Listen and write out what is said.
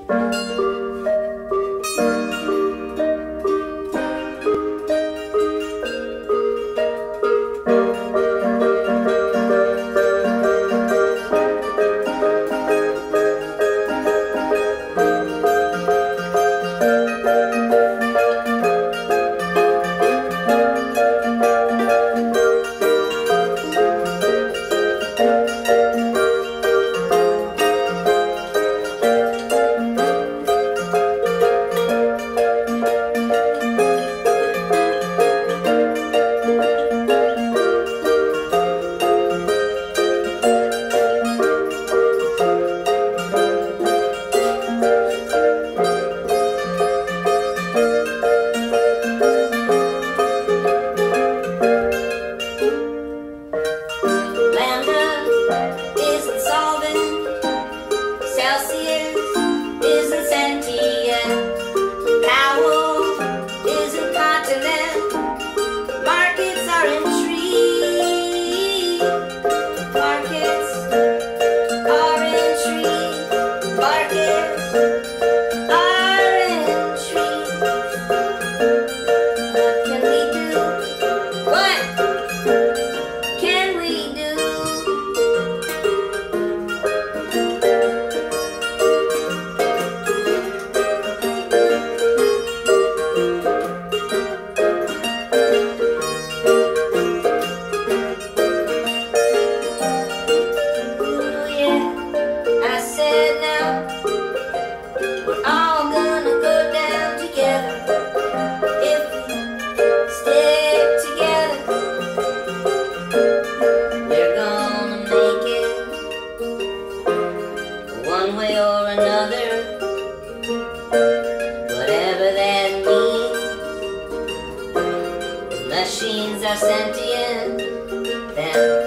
Isn't sentient, Powell isn't continent, markets are intrigued, markets are intrigued, markets are intrigued. What can we do? What can we do? One way or another, whatever that means. If machines are sentient, then